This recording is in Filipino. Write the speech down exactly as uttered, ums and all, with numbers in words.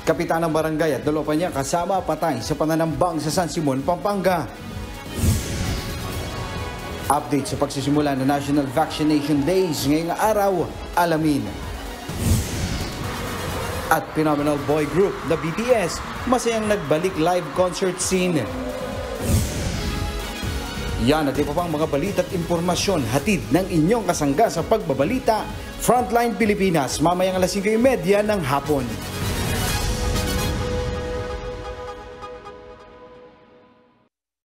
Kapitan ng barangay at dalawa pa niya kasama patay sa pananambang sa San Simon, Pampanga. Update sa pagsisimula ng National Vaccination Days ngayong araw, alamin. At phenomenal boy group na B T S masayang nagbalik live concert scene. Yan at iba pang mga balita at impormasyon hatid ng inyong kasangga sa pagbabalita, Frontline Pilipinas, mamayang alas singko trenta ng hapon.